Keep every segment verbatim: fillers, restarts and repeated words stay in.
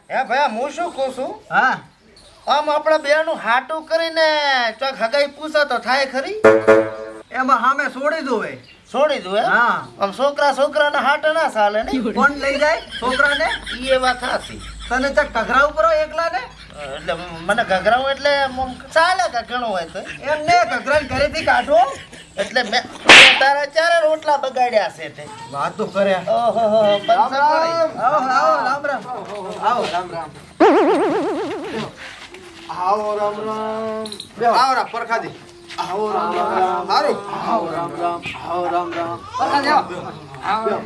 હે ભાઈ હું શું કહું છું હા આમ આપણે બેનું હાટું કરીને ચોક હગાઈ પૂછો તો થાય ખરી એમાં સામે છોડી દો ભાઈ છોડી દઉં હે હા આમ છોકરા છોકરાના હાટ ના ચાલે ને કોણ લઈ જાય છોકરાને એ વાત સાચી તને ચક ઘઘરા ઉપર એકલા ને એટલે મને ઘઘરાવું એટલે આમ ચાલે કે ઘણું હોય તો એમ ને ઘઘરા ઘરેથી કાઢો એટલે મેં મેં તારા ચારે રોટલા બગાડ્યા છે તે વાત તો કરે ઓહો હો પંચર પડી. આવો આવો રામ રામ આવો રામ રામ આવો રામ રામ આવો રા પરખાજી આવો રામ રામ હારું આવો રામ રામ આવો રામ રામ પરખાજી આવો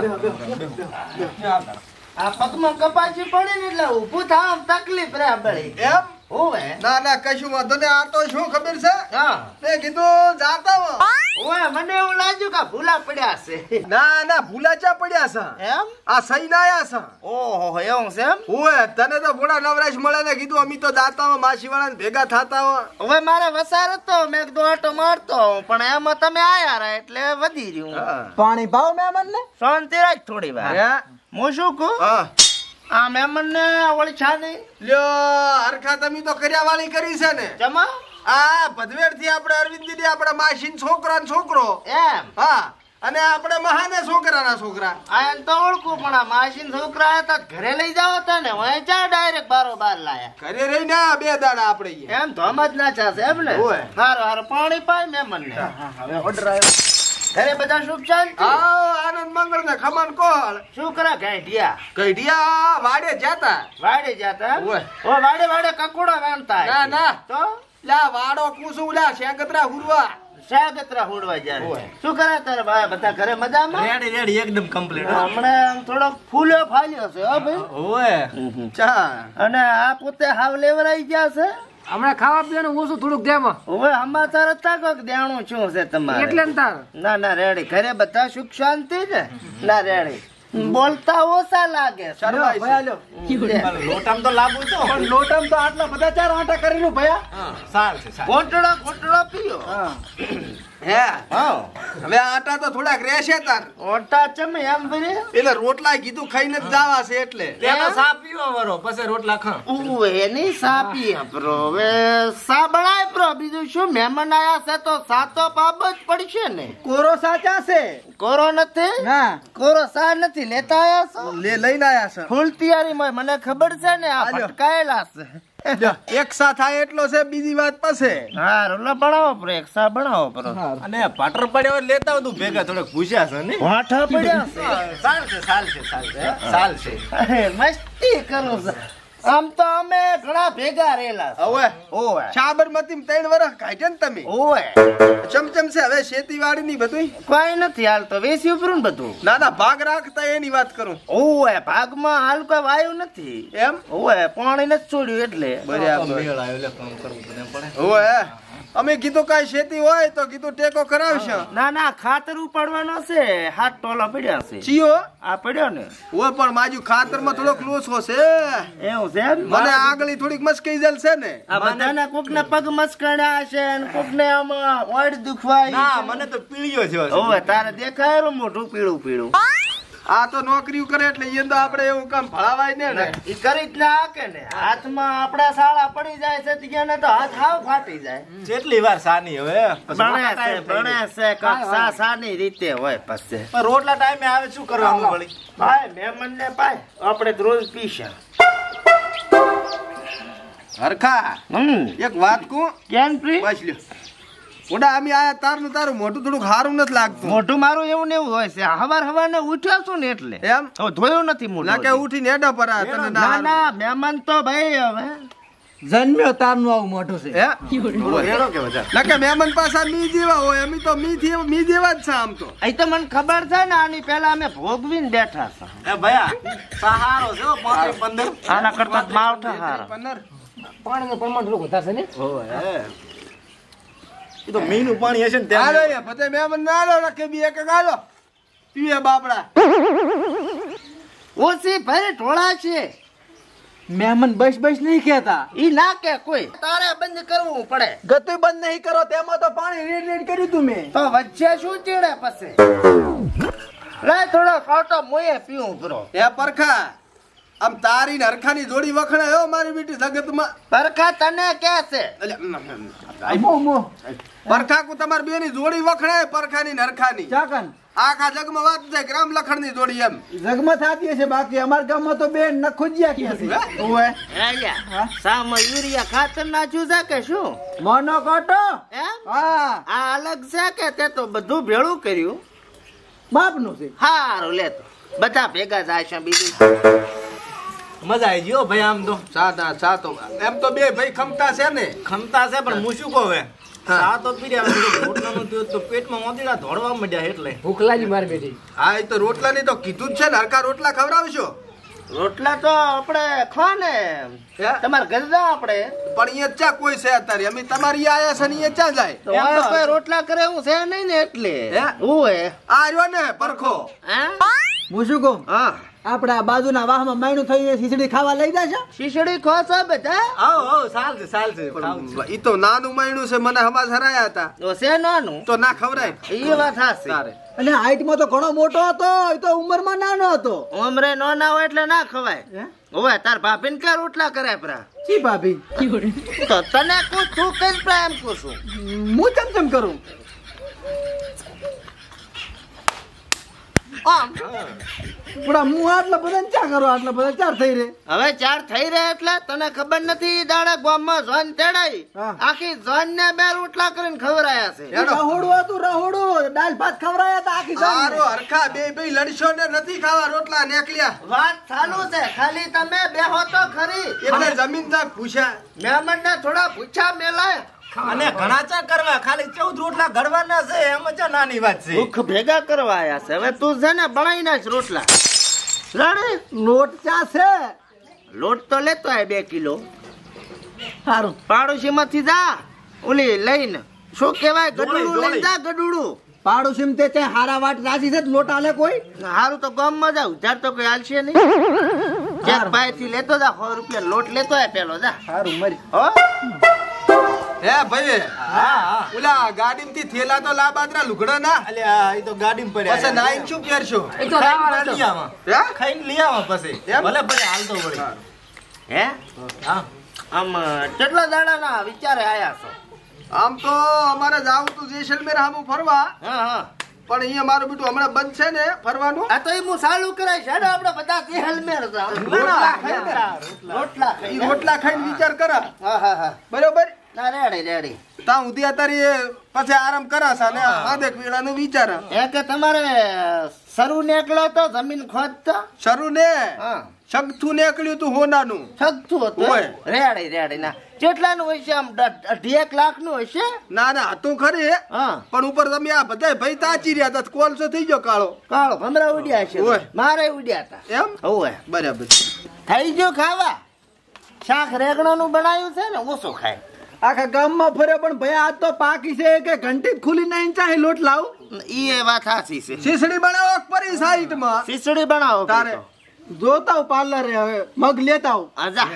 આ પગમાં કપાસી પડી ને એટલે ઊભું થવા તકલીફ રહે બળી એમ ઓવે ના ના કશું વાંધો ને આ તો શું ખબર છે હા મેં કીધું જાતા હો ઓવે મને એવું લાગ્યું કે ભૂલા પડ્યા છે ના ના ભૂલાચા પડ્યા છે એમ આ સહી ના આયા છે ઓહો એવું છે એમ ઓય તને તો ભોળા નવરાશ મળે ને કીધું અમી તો જાતા હો માસી વાળા ભેગા થાતા હો હવે મારે વસાર હતો મેં કીધું આટો મારતો હોઉં, પણ એમાં તમે આયા રહ્યા એટલે વધી રહ્યું પાણી ભાવ મહેમાન ને શાંતિ રાખ થોડી વાર હું શું કહું હા આ મહેમાન ને ઓળખા નહીં લ્યો હરખા તમે તો કર્યા વાળી કરી છે ને જમા આ ભદવેડ થી આપણે અરવિંદ દીદી આપણા માસીન છોકરા ને છોકરો એમ હા અને આપણે મહાને છોકરાના છોકરા આ એમ તો ઓળખું પણ આ માસીન છોકરા હતા ઘરે લઈ જાવ હતા ને હવે ચા ડાયરેક્ટ બારો બાર લાયા ઘરે રહી ને બે દાડા આપણે એમ તો આમ જ ના ચાશે એમ ને ઓય. હારું હારું પાણી પાય મહેમાન ને હવે ઓર્ડર આવ્યો ઘરે બધા શુભ શાંતિ આવો આનંદ મંગળ ને ખમણ કોળ શું કરે ગાંઠિયા કઈડિયા વાડે જાતા વાડે જાતા ઓય. ઓ વાડે વાડે કકોડા વાંધતા ના ના તો લા વાડો કુસુ લા શેગતરા હુરવા શાગત્રા હોડવા જાય ઓય. શું કરે તારે ભાઈ બધા ઘરે મજામાં રેડી રેડી એકદમ કમ્પ્લીટ હમણાં આમ થોડો ફૂલો ફાલ્યો છે હો ભાઈ ઓય ચા અને આ પોતે હાવ લેવરાઈ ગયા છે હમણાં ખાવા પીવાનું ઓછું થોડુંક દેમાં હવે સમાચાર હતા કોક દેણું શું છે તમારે એટલે ને તાર ના ના રેડી ઘરે બધા સુખ શાંતિ ને ના રેડી બોલતા ઓછા લાગે શરમાય છે. ભયા લ્યો લોટામ તો લાગુ તો પણ લોટમ તો આટલા બધા ચાર આટા કરીને ભયા સાલ છે સાલ કોટડો કોટડો પીયો હે હા હવે આટા તો થોડાક રહેશે તાર ઓટા ચમે એમ ભરે એટલે રોટલા કીધું ખાઈને જ જાવા છે એટલે તેનો સા પીવો વરો પછી રોટલા ખા ઉવે ની સાપી પ્રો હવે સા બનાય પ્રો બીજું શું મહેમાન આયા છે તો સાતો પાબ જ પડશે ને કોરો સાચા છે કોરો નથી ના કોરો સા નથી લેતા આયા છો લે લઈને આયા છે ફૂલ તૈયારી માં મને ખબર છે ને આ આલ્યો. ભટકાયેલા છે લ્યો, એક સા થાય એટલો છે બીજી વાત પછી હા રોલા બનાવો પ્રો એક સા બનાવો પ્રો અને પાટર પડ્યો લેતા તું ભેગા થોડોક પૂછ્યા છે ને વાઠા પડ્યા સાલ છે સાલ છે સાલ છે સાલ છે છે મસ્તી કરું છે આમ તો અમે ઘણા ભેગા રહેલા છે. હવે ઓવે સાબરમતી ત્રણ વર્ષ કાઢ્યા ને તમે ઓવે ચમચમ છે હવે ખેતીવાડી ની બધું કોઈ નથી હાલ તો વેસી ઉપરું ને બધું ના ના ભાગ રાખતા એની વાત કરું ઓવે ભાગમાં હાલ કોઈ વાયુ નથી એમ ઓવે પાણી નથી છોડ્યું એટલે બરાબર મેળ આવ્યો એટલે કામ કરવું પડે પડે ઓય અમે કીધું કઈ ખેતી હોય તો કીધું ટેકો કરાવશે ના ના ખાતર ઉપાડવાનો છે હાથ ટોલા પડ્યા છે ચિયો આ પડ્યો ને ઓય પણ માજુ ખાતર માં થોડોક લોસો છે એવું છે એમ? મને આગળી થોડીક મસ્કી જલ છે ને આ બધાના કોક ને પગ મસ્કણ્યા છે અને કોક ને આમાં ઓડ દુખવાય ના મને તો પીળ્યો છે ઓવે તારે દેખાય રહ્યું મોઢું પીળું પીળું આ તો નોકરીઓ કરે એટલે એ તો આપણે એવું કામ ભળાવાય ને ને ઈ કરી જ ના હાકે ને હાથમાં આપડા સાળા પડી જાય છે ત્યાં ને તો હાથ હાવ ફાટી જાય જેટલી વાર સાની હવે પછી ભણે મોટા છે time થઈ ભણે જાય. છે કાંઈક સા સાની રીતે હોય પછી પણ રોટલા ટાઈમે આવે શું કરવાનું વળી ભાઈ મહેમાન ને પાય આપણે તો રોજ પીશે હરખા હમ એક વાત કહું કેમ પ્રી બસ લ્યો ઓડા અમે આયા તારનું તારું મોઢું થોડુંક સારું નથી લાગતું મોઢું મારું એવું ને એવું હોય છે હવાર હવાર ને ઉઠ્યો છું ને એટલે એમ હવે ધોયું નથી મોઢું ના કે ઉઠીને હેડા પર આ તને ના ના ના મહેમાન તો ભાઈ હવે જન્મ્યો તારનું આવું મોઢું છે હે થોડો હેડો કે વધારે ના કે મહેમાન પાછા મી જેવા હોય અમે તો મી થી મી જેવા જ છે આમ તો અહીં તો મને ખબર છે ને આની પેલા અમે ભોગવીને બેઠા છે એ ભયા સહારો છે હો, પાંત્રીસ પંદર આના કરતા જ માવઠા હારા પંદર પાણીનું પ્રમાણ થોડું વધારે છે ને ઓય એ તો મીનું પાણી હશે ને હાલો ત્યાં યા પછી મહેમાન ના આલો રાખે બી એક ગાલો પીએ બાપડા ઓછી ભરે ઢોળા છે મહેમાન બસ બસ નહીં કહેતા ઈ ના કે કોઈ તારે બંધ કરવું પડે ગતું બંધ નહીં કરો તેમાં તો પાણી રેડ રેડ કર્યું તું મેં તો વચ્ચે શું ચીડે પછી લે થોડો કાંટો મોયે પીવું કરો હે પરખા આમ તારી ને હરખાની જોડી વખણાય હો મારી બેટી જગતમાં. પરખા તને કે છે મો મો પરખા કો તમાર બેની જોડી વખણાય પરખાની ને હરખાની. ચાકન આખા જગમાં વાત જાય ગ્રામ લખણની જોડી એમ. જગમાં થાતી હશે બાકી અમાર ગામમાં તો બેન નખુજિયા કે છે. ઓએ આયા સામ યુરિયા ખાતર નાખ્યું છે કે શું મોનો કોટો એમ હા આ અલગ છે કે તે તો બધું ભેળું કર્યું બાપનું છે. હારું લે તો બધા ભેગા જાય છે બીજું મજા આવી ગયો ભાઈ આમ તો સાદા સાતો એમ તો બે ભાઈ ખમતા છે ને. ખમતા છે પણ હું શું કહું હવે સા તો પીર્યા રોટલાનું થયું તો પેટમાં મોદીડા ધોળવા માંડ્યા એટલે ભૂખ લાગી મારી બેટી. હા એ તો રોટલા ની તો કીધું જ છે ને હરખા રોટલા ખવડાવશો. રોટલા તો આપણે ખો ને હે? તમારે ઘરે જા આપણે પણ અહીંયા ચા કોઈ છે અત્યારે અમે તમારી આયા છે ને અહીંયા ચા જાય. તો હવે કોઈ રોટલા કરે એવું છે નહીં ને એટલે હે? ઓય આ રહ્યો ને પરખો. હે હું શું કહું હા આપડા બાજુના વાહમાં માયણું થઈ ખીચડી ખાવા લઈ જાય શીશડી ખો છો બધા આવો આવો ચાલશે ચાલશે ખાવું છે. ઈ તો નાનું માયણું છે મને હવા હરાયા હતા તો છે નાનું તો ના ખવરાય. એ વાત હાચી તારે અને હાઈટમાં તો ઘણો મોટો હતો એ તો ઉંમરમાં નાનો હતો. ઉમરે નો ના હોય એટલે ના ખવાય હે? ઓય તાર ભાભીને કે રોટલા કરે પરા જી ભાભી તો તને કું તું કઈ પ્રેમ કું હું ચમ ચમ કરું આમ પણ હું આટલા બધા ચા કરો આટલા બધા ચાર થઈ રે. હવે ચાર થઈ રહ્યા એટલે તને ખબર નથી દાડા ગામમાં જોન તેડાઈ હા. આખી જોન ને બે રોટલા કરીને ખવરાયા છે રહોડું હતું રહોડું દાળ ભાત ખવડાયા હતા આખી સારો જાન. હરખા બે બે લડશો ને નથી ખાવા રોટલા નેકલ્યા. વાત ચાલુ છે ખાલી તમે બેહો તો ખરી એટલે જમીન તક પૂછ્યા. મહેમાન ને થોડા પૂછા મેલાય અને ઘણા ચા કરવા ખાલી ચૌદ રોટલા ઘડવાના છે એમ ચા નાની વાત છે. ભૂખ ભેગા કરવા આયા છે હવે તું છે ને બનાવી નાખ રોટલા લડે લોટ ચા છે લોટ તો લેતો આય બે કિલો સારું પાડોશી માંથી જા ઓલી લઈને શું કેવાય ગડુડું લઈને જા ગડુડું પાડોશી તે ત્યાં હારા વાટ રાજી છે લોટ આલે કોઈ હારું તો ગામ માં જાવ જાર તો કોઈ હાલશે નહીં ચાર પાય થી લેતો જા સો રૂપિયા લોટ લેતો આય પેલો જા સારું મરી હો હે ભાઈ હા હા ઓલા ગાડીમાંથી થેલા તો લાબાદરા લુગડા ના અલ્યા ઈ તો ગાડીમાં પડ્યા પછી નાઈન શું પહેરશો? ખાઈને લઈ આવા હે? ખાઈને લઈ આવા પછી એમ? ભલે ભલે હાલતો વળી હે હા આમ કેટલા દાડા ના વિચારે આયા છો આમ તો અમારે જાવું તું જેસલમેર હામું ફરવા હા હા પણ અહીંયા મારું બેટું હમણાં બંધ છે ને ફરવાનું. આ તો એ હું ચાલુ કરાઈશ હેડો આપણે બધા જેહલમેર જાવ ના, રોટલા ઈ ખાઈને રોટલા ખાઈને વિચાર કરા હા હા હા બરોબર. ના રેડી રેડી ત્યાં સુધી અત્યારે પછી આરામ કરાશા ને આદેક વેળાનું વિચાર એ કે તમારે સરું નીકળ્યો તો જમીન ખોદતા શરૂ ને હા સગથું નીકળ્યું તું હોનાનું. થતું હતું હોય. રેડી રેડી ના કેટલાનું હશે આમ દ- અઢી એક લાખ નું હશે ના ના હતું ખરી હા પણ ઉપર તમે આ બધા ભાઈ તાચી રહ્યા હતા કોલસો થઈ ગયો કાળો. કાળો ભમરા ઉડ્યા છે હોય. મારે ઉડ્યા હતા એમ હોવે બરાબર. થઈ ગયો ખાવા શાક રેગણા નું બનાવ્યું છે ને ઓછું ખાય આખા ગામમાં ફરે પણ ભાઈ આજ તો પાકી છે કે ઘંટી ખુલી નહીં ચાહે લોટ લાવ ઈ એ વાત સાચી છે શીસડી બનાવો પરી સાઈડ માં ખીચડી બનાવો તારે. જોતા હું પાર્લરે હવે મગ લેતા હું આજા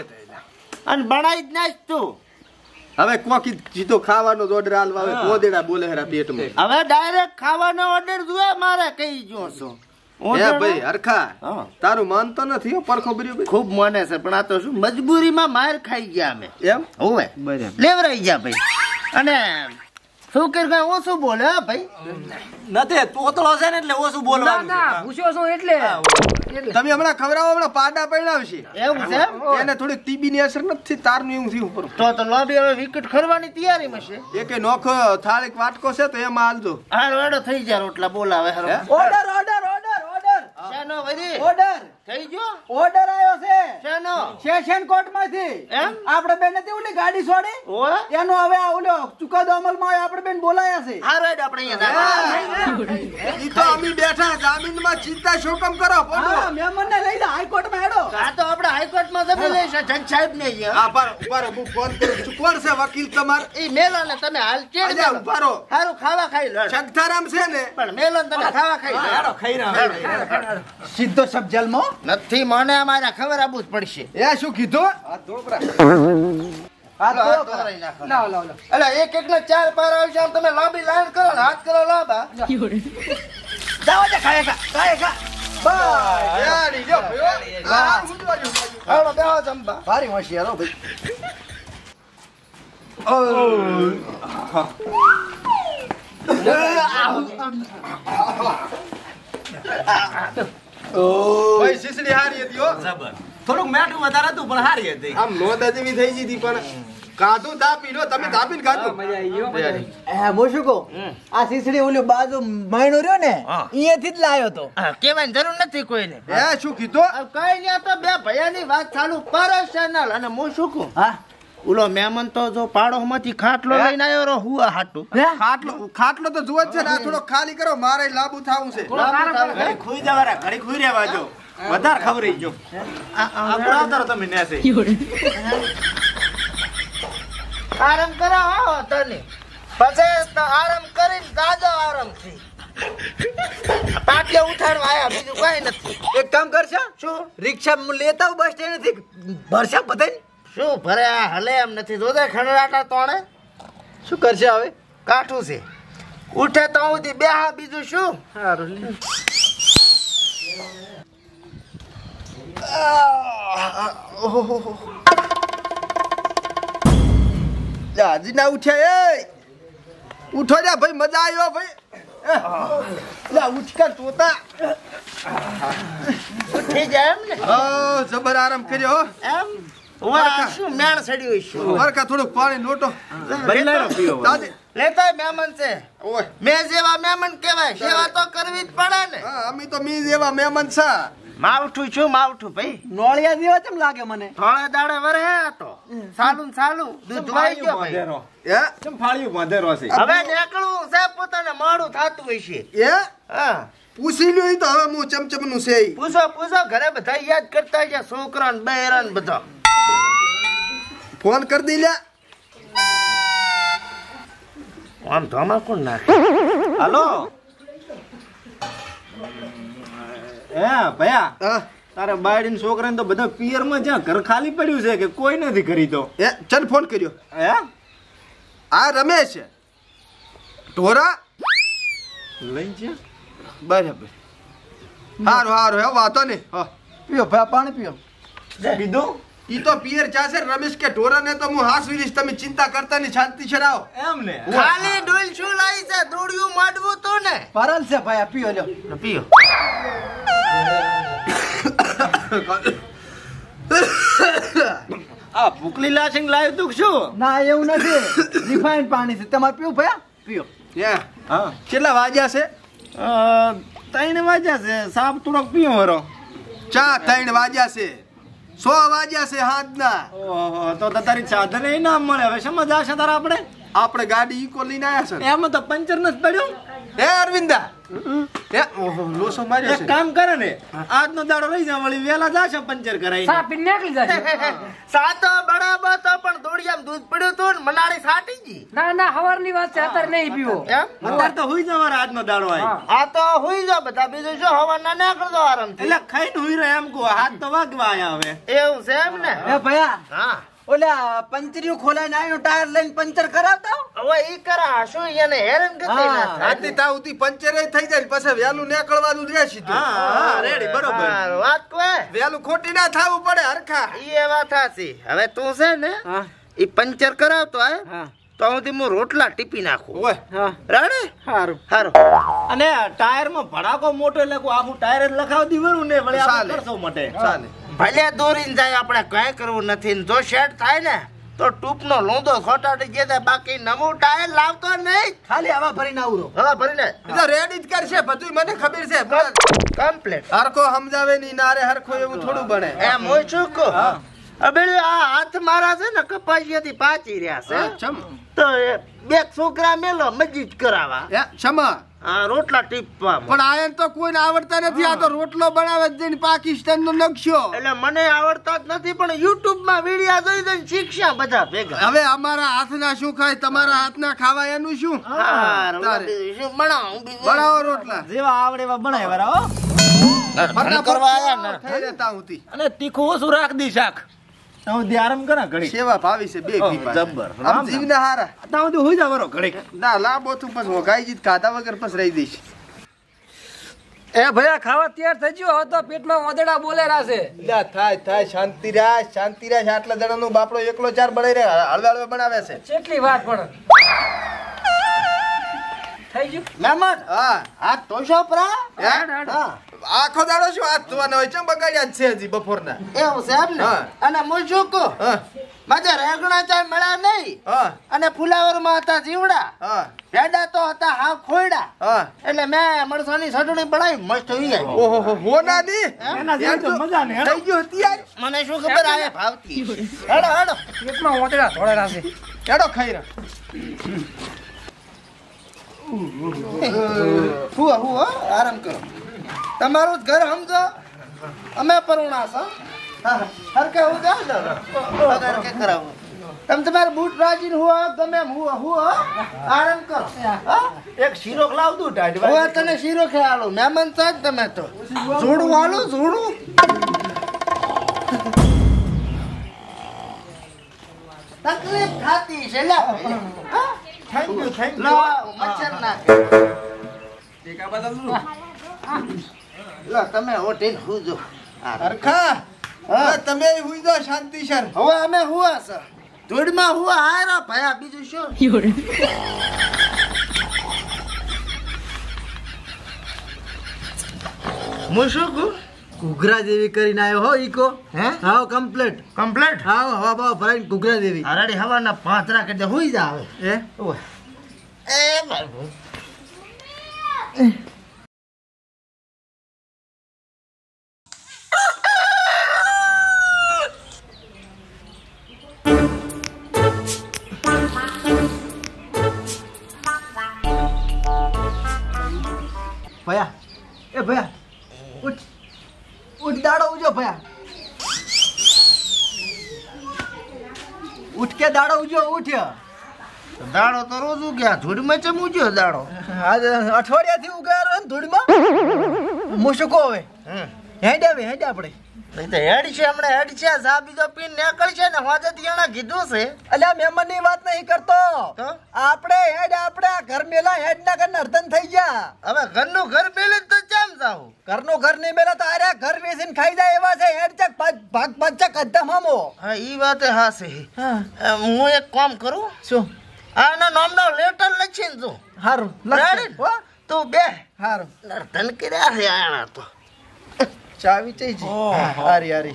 અને બનાવી જ નાખ તું હવે કોકી જીતો ખાવાનો જ ઓર્ડર હાલવા આવે ગોદેડા બોલે હેરા પેટમાં. હવે ડાયરેક્ટ ખાવાનો ઓર્ડર જોઈએ મારે કઈ જો છો હે ભાઈ હરખા હા. તારું મન તો નથી હો પરખો બર્યો ખૂબ મને છે પણ આ તો શું મજબૂરીમાં માર ખાઈ ગયા અમે એમ હોવે બરાબર લેવરાઈ ગયા ભાઈ અને શું કરી કઈ ઓછું બોલે હા ભાઈ નથી તોતળો છે ને એટલે ઓછું બોલવાનું પૂછ્યો છું એટલે તમે હમણાં ખવડાવો હમણાં પાડા પડાવશે એવું છે એને થોડીક ટીબી ની અસર નથી તારનું એવું થયું ઉપર. તો તો લોબી હવે વિકેટ ખરવાની તૈયારીમાં છે એકે નોખો થાળીક વાટકો છે તો એમાં હાલજો. હારો એડો થઈ જાય રોટલા બોલાવે હારો હે? ઓર્ડર ઓર્ડર ઓર્ડર ઓર્ડર શાનો વરી ઓર્ડર થઈ ગયો ઓર્ડર આવ્યો છે શાનો સેશન કોર્ટ માંથી એમ? આપણે બેન નથી ઓલી ગાડી છોડી ઓય એનો હવે આ ઓલો ચુકાદો અમલમાં આવ્યો આપણે બેન બોલાયા છે હારો એડો આપણે અહીંયા ઈ તો અમે બેઠા જામીન માં ચિંતા શું કામ કરો બોલો. હા મહેમાન ને લઈ લે હાઈકોર્ટ માં હેડો આ તો આપણે હાઈકોર્ટમાં જમી લઈશું જજ સાહેબ ને આ પર ઉપર હું ફોન કરું છું. કોણ છે વકીલ તમાર? ઈ મેલો ને તમે હાલ ચેડ અલ્યા મેલો ઉભા રહો. હારું ખાવા ખાઈ લો શંકરારામ છે ને પણ મેલો ને તમે ખાવા ખાઈ લો હેડો ખાઈ રહ્યા સીધો સબજલમાં નથી મને અમારે ખબર આપવું જ પડશે એ શું કીધું? હા તો હાલો, હાથ ધોરાઈ નાખો. લાવ લાવ લાવ અલા એક એક ને ચાર પાર આવશે આમ તમે લાંબી લાઈન કરો ને હાથ કરો લાંબા જાઓ જે ખાય ખા ખાય ખા બાય યારી જો ભયો આ હું જોજો હાલો બેહો જમવા ભારી હોશિયાર હો ભાઈ ભાઈ શીશડી હારી હતી હો જબર થોડુંક મેઠું વધારે હતું પણ હારી હતી આમ નોંધા જેવી થઈ ગઈ હતી પણ કાધું તાપી લો તમે તાપીને ખાધું હે હું શું કહું આ શીશડી ઓલી બાજુ મહિનો રહ્યો ને અહીંયાથી જ લાયો તો કેવાની જરૂર નથી કોઈને હે શું કીધું કઈ નહીં તો બે ભૈયાની વાત ચાલુ પર્સનલ અને હું શું કહું હા ઓલો મહેમાન તો જો પાડોમાંથી ખાટલો લઈને આવ્યો રો હુઆ હાટું ખાટલો ખાટલો તો જુઓ જ છે ને આ થોડો ખાલી કરો મારે લાંબુ થાવું છે ઘડી ખુઈ જવારા ઘડી ખુઈ રહેવા જો વધારે ખબર જો આ આવતારો તમે નેસે આરામ કરો હો તને પછી તો આરામ કરીને જાજો આરામથી પાટલે ઉઠાડવા આયા બીજું કઈ નથી એક કામ કરશે શું રિક્ષા લેતા આવું બસ સ્ટેન્ડ થી ભરસા બધાય શું ભરે આ હલે એમ નથી જોદે ખણરાટા તોણે શું કરશે હવે કાઠું છે ઉઠે તો સુધી બેહા બીજું શું સારું હજી ના ઉઠ્યા એ ઉઠો જા ભાઈ મજા આવ્યો ભાઈ લા ઉઠકા તોતા ઉઠી જાય એમ ને ઓ જબર આરામ કર્યો એમ ઓય શું મેણ સડ્યું છે વરકા થોડું પાણી લોટો બૈલારો પીવો દાદી લેતાય મહેમાન છે ઓય મેં જેવા મહેમાન કહેવાય સેવા તો કરવી જ પડે ને હા અમે તો મી જેવા મહેમાન છે માવઠું છું માવઠું ભાઈ નોળિયા જેવા કેમ લાગે મને થોડે દાડે વરે આ તો સાલું સાલું દૂધ વાઈ ગયો ભાઈ હે ચમ ફાળ્યું બાંધેરો છે હવે નીકળવું છે પોતાને મોડું થતું હોય છે એ હા પૂછી લ્યો ઈ તો હવે હું ચમચમ નું છે ઈ. પૂછો પૂછો ઘરે બધા યાદ કરતા છે છોકરા ને બહેરા ને બધા ફોન કરી દી લ્યા આમ ધોમા કોણ નાખે હાલો હે ભયા હા તારે બાયડી ને છોકરાને તો બધા પિયરમાં જ્યાં ઘર ખાલી પડ્યું છે કે કોઈ નથી કરી તો એ ચલ ફોન કર્યો હે આ રમેશ છે ઢોરા લઈ છે બરાબર હારું હારું હે વાતો ને હા પીઓ ભાઈ પાણી પીઓ કીધું ઈ તો પિયર ચાસે રમેશ કે ઢોરા ને તો હું હાસ વિરીશ તમે ચિંતા કરતા ની શાંતિ છરાવો એમ ને ખાલી ડોલ શું લાવી છે દોડ્યું માંડવું તો ને પરલ છે ભાઈ આ પીઓ લ્યો પીઓ આ ભૂખલી લાશિંગ લાવ્યું તું કે શું ના એવું નથી રિફાઇન્ડ પાણી છે તમારે પીવું ભાઈ પીઓ હે હા કેટલા વાગ્યા છે અ, ત્રણ વાગ્યા છે સાપ થોડોક પીવો હરો ચા ત્રણ વાગ્યા છે સો વાગ્યા છે હાથના ઓહો તો તો તારી સાધન એ ના મળે હવે સમજ આવશે તારા આપણે આપણે ગાડી ઈકો લઈને આયા છે એમાં તો પંચર નથી પડ્યું હે અરવિંદા હે ઓહો લોસો માર્યો એક છે કામ કરે ને આજનો દાડો રહી જા વળી વેલા જાશે પંચર કરાવી સાતો બરાબર તો પણ દોડિયામ દૂધ પડ્યું તું ને મનાળી સાટી ગઈ ના ના હવારની વાત છે અત્યારે નહીં પીવો એમ અત્યારે તો હુઈ જવારે આજનો દાડો આવી આ તો હુઈ જાવ બધા બીજું શું હવા ના નીકળજો આરામથી એટલે ખાઈને હુઈ રહે એમ કહો હાથ તો વાગવા આયા હવે એવું છે એમ ને એ ભયા હા ઓલા પંચરીઓ ખોલાઈને આવ્યો ટાયર લઈને પંચર કરાવતા હો. હવે ઈ કરા શું એને હેરાન ગતિ ના થાય રાતે તાવતી પંચરે થઈ જાય ને પછી વેલું નીકળવાનું જ રહે સીધું હા હા રેડી બરોબર હા, વાત કોય વેલું ખોટી ના થાવું પડે હરખા ઈ એ વાત સાચી હવે તું છે ને હા ઈ પંચર કરાવતો હે હા તો હું હું રોટલા ટીપી નાખું ઓય હા રાડે સારું હારું અને ટાયર માં ભડાકો મોટો એટલે કોઈ આખું ટાયર જ લખાવી દીધું ને વળી આપણે ચાલે. કરશો માટે ચાલે ભલે દોરીને જાય આપણે કઈ કરવું નથી ને જો સેટ થાય ને તો ટૂંકનો લોંદો ખોટાડી જાય બાકી નવું ટાયર લાવતો નહીં ખાલી હવા ભરીને આવરો હવે ભરીને એ તો રેડી જ કરશે બધું મને ખબર છે કમ્પ્લીટ હરખો સમજાવે ની નારે હરખો એવું થોડું બને એમ હું શું કહું હવે આ હાથ મારા છે ને કપાસિયાથી પાચી રહ્યા છે ચમ તો એ બે છોકરા મેલો મજીદ કરાવા એ ક્ષમા આ રોટલા ટીપવા પણ આયન તો કોઈને આવડતા નથી આ તો રોટલો બનાવે જ જઈને પાકિસ્તાન નો નકશો એટલે મને આવડતા જ નથી પણ યુટ્યુબ માં વિડિયા જોઈ જોઈને શીખ્યા બધા ભેગા હવે અમારા હાથના શું ખાય તમારા હાથના ખાવા એનું શું હારું, તારે. બીજું શું બનાવું બીજું? બનાવો રોટલા જેવા આવડે એવા બનાય વરા હો ફટાફટ કરવા આયા ને થઈ રહેતા હુંતી અને તીખું ઓછું રાખ દી શાક તાવ દી આરામ કરા ઘડી સેવા ભાવી છે બે ઓહ, ઘી જબ્બર. આમ જીવના હારા તાવ દી હોઈ જા વરો ઘડી ના લાંબો તું પછી વગાઈ જીત ખાધા વગર પછી રહી દઈશ એ ભયા ખાવા તૈયાર થઈ ગયો હવે તો પેટમાં વાદળા બોલે રાશે લ્યા થાય થાય શાંતિ રાખ શાંતિ રાખ આટલા જણાનો બાપડો એકલો ચાર બનાવી રે હળવે હળવે બનાવે છે કેટલી વાત પણ થઈ ગયું મહેમાન હા હાથ ધોશો પરા હાડ, હાડ. હા આખો દાડો શું હાથ ધોવાના હોય ચમ બગાડ્યા જ છે હજી બપોરના એવું છે એમ ને હા. અને હું શું કહું હા માજા રેગણા ચાય મળ્યા નહીં હા અને ફુલાવરમાં હતા જીવડા હા ભેડા તો હતા હાવ ખોયડા હા એટલે મેં મરસાની ચટણી બનાવી મસ્ત હોઈ ગઈ ઓહો હો હો ના દી એના જેવી તો મજા નહીં થઈ ગયો હતિયાર મને શું ખબર આવે ભાવતી હેડો હેડો પેટમાં વાદળા ધોળે રાશે હેડો ખાઈ રે હુઓ હુઓ આરામ કરો તમારું જ ઘર સમજો અમે પરુણા છો હરકે હું જાઉં પગાર કે કરાવો તમે તમારે બૂટ રાજીને હુઓ ગમે એમ હુઓ હુઓ આરામ કરો હા? એક શીરો લાવ દઉં ટાઢ હવે તને શીરો ખેલાડો મહેમાન છો જ તમે તો જોડું હાલો જોડું તકલીફ થતી છે લે હા? થેન્ક યુ થેન્ક લો મચ્છર નાખે લો તમે હોટેલ હુજો હરખા હા તમે હુઈ જાઓ શાંતિ સર હવે અમે હુઆ છે ધૂળમાં હુઆ હારો ભયા બીજું શું હું શું કહું ઘૂઘરા જેવી કરીને આવ્યો હો ઈકો હે હાવ કમ્પ્લીટ કમ્પ્લીટ હાવ હવા બવા ભરાઈને ઘૂઘરા જેવી હરાડી હવાના પાંતરા કે હુઈ જા હવે એ એ બાબુ ભયા એ ભયા ઉઠ ઉઠ દાડો ઉજો ભયા ઉઠ કે દાડો ઉજો ઉઠ્યો દાડો તો રોજ ઉગ્યા ધૂળમાં ચમ ઉગ્યો દાડો આજ અઠવાડિયાથી ઉગાડો ને ધૂળમાં મુશકો હવે હેડ આવે હેડ આપણે નહીં તો હેડ છે હમણાં હેડ છે સા બીજો પીન નીકળશે ને હોજે દિયાણા કીધું છે અલ્યા મહેમાનની વાત નહીં કરતો તો આપણે હેડ આપણે આ ઘર મેલા હેડ ના ઘર નર્તન થઈ ગયા હવે ઘરનું ઘર મેલે તો કેમ જાવ ઘરનું ઘર નહીં મેલા તો આર્યા ઘર વેચીને ખાઈ જાય એવા છે હેડ ચક ભાગ ભાગ ચક અડધા મામો હા ઈ વાત હા છે હા એમ હું એક કામ કરું શું આના નામનો લેટર લખીને જો હારું રેડી? હો તું બે હારું નર્તન કર્યા છે આણા તો ચાવી ચઈ જી હારી હારી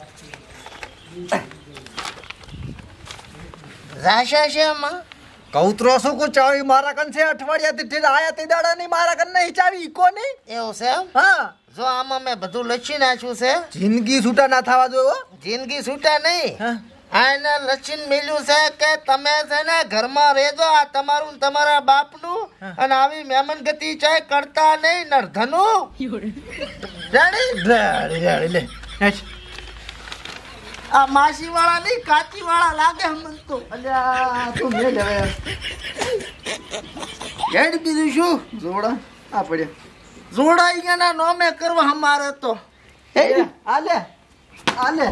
રાશા છે એમાં કૌતરો શું કુ ચાવી મારા કન છે અઠવાડિયાથી ઠીક આયા તે દાડા ની મારા કન નહીં ચાવી ઈકો નહીં એવું છે એમ? હા જો આમાં મેં બધું લખી નાખ્યું છે જિંદગી છૂટા ના થવા જોઈએ હો. જિંદગી છૂટા નહીં હા આને લચીન મેલ્યું છે કે તમે છે ને ઘરમાં રહેજો આ તમારું ને તમારા બાપનું અને આવી મહેમાન ગતિ ચાય કરતા નહીં નરધનું રેડી રેડી રેડી લે હેઠ. આ માસી વાળા નહીં કાચી વાળા લાગે હમણાં તો અલ્યા તું મેલ હવે હેડ બીજું શું જોડા આ પડ્યા જોડાઈ ગયા નોમે કરવા અમારે તો હે આ લે આ લે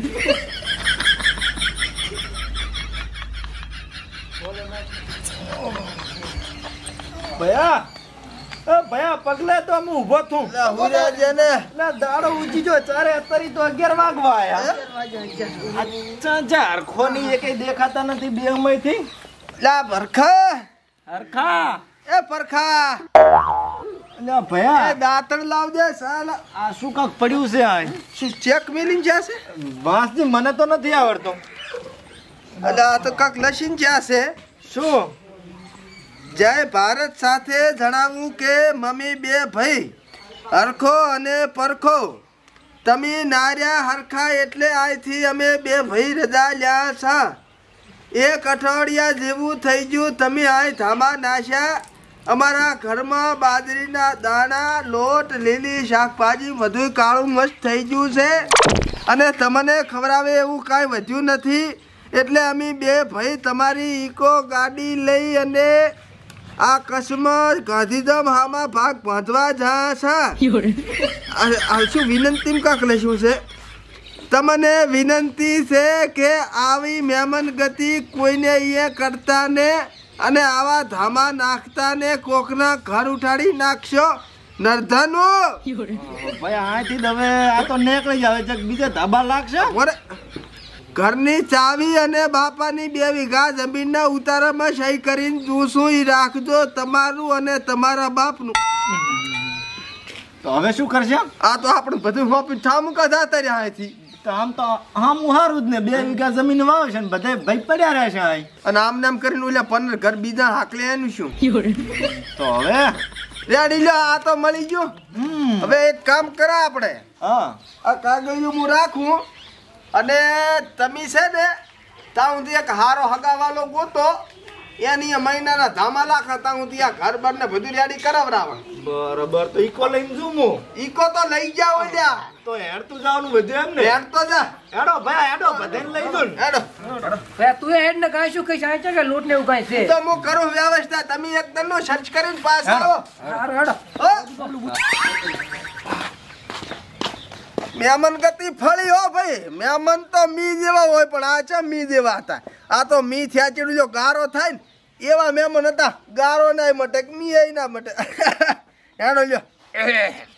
ભયા એ ભયા પગલે તો હું ઊભો થું લા હુરા જે ને એટલે દાડો ઊંચી જો ચારે અત્યારે તો અગિયાર વાગવા આયા અચ્છા હરખો ની એ કઈ દેખાતા નથી બે સમય થી લા પરખા હરખા એ પરખા એટલે ભયા એ દાંતણ લાવ દે સાલા આ શું કાક પડ્યું છે આ શું ચેક મેલીન જશે વાંસની મને તો નથી આવડતો અલા આ તો કાક લસીન જશે શું જય ભારત સાથે જણાવું કે મમ્મી બે ભાઈ હરખો અને પરખો તમે નાર્યા હરખા એટલે આથી અમે બે ભાઈ રજા લ્યા છા એક અઠવાડિયા જેવું થઈ ગયું તમે આય ધામા નાશ્યા અમારા ઘરમાં બાજરીના દાણા લોટ લીલી શાકભાજી બધું કાળું મસ્ત થઈ ગયું છે અને તમને ખવડાવે એવું કાંઈ વધ્યું નથી એટલે અમે બે ભાઈ તમારી ઈકો ગાડી લઈ અને આ કચ્છમાં ગાંધીધામ હામાં ભાગ બાંધવા જા છે શું વિનંતી કાંક લખ્યું છે તમને વિનંતી છે કે આવી મહેમાન ગતિ કોઈને એ કરતા ને અને આવા ધામા નાખતા ને કોકના ઘર ઉઠાડી નાખશો નરધનું ભાઈ આથી હવે આ તો નીકળી જાવે છે બીજે ધાબા લાગશે ઓરે ઘરની ચાવી અને બાપાની બે વીઘા જમીનના ઉતારામાં સહી કરીને જોશું ઈ રાખજો તમારું અને તમારા બાપનું. તો હવે શું કરશે? આ તો આપણે બધું હોપી ઠામું કદા તર્યા અહીંથી. તો આમ તો આમ હારું જ ને બે વીઘા જમીન વાવશે ને બધે ભાઈ પડ્યા રહેશે અહીં. અને આમ નામ કરીને ઓલા પંદર ઘર બીજા હાકલે એનું શું? તો હવે રેડી લ્યો આ તો મળી ગયો. હમ હવે એક કામ કરા આપણે હા આ કાગળિયું હું રાખું અને તમે છે ને ત્યાં સુધી એક હારો હગાવાલો ગોતો એની આ મહિનાના ધામા લાખા ત્યાં સુધી આ ઘર બર ને બધું રેડી કરાવરાવા. બરાબર તો ઈકો લઈને જઉં હું ઈકો તો લઈ જાઓ લ્યા. તો હેડતું જવાનું બધું એમ ને હેડ તો જા હેડો ભાઈ હેડો બધાને લઈ દો ને હેડો. ભાઈ તું હેડ ને કાંઈ શું કઈ સાંચે કે લોટ ને એવું કાંઈ છે તો હું કરું વ્યવસ્થા તમે એકદમ નો સર્ચ કરીને પાસ આવો. હારું હેડો હો? મહેમાન ગતિ ફળી હો ભાઈ. મહેમાન તો મી જેવા હોય પણ આ છે મી જેવા હતા. આ તો મી થયા ચેડું જો ગારો થાય ને એવા મહેમાન હતા. ગારો ના મટે મી ના મટે. હેડો લ્યો.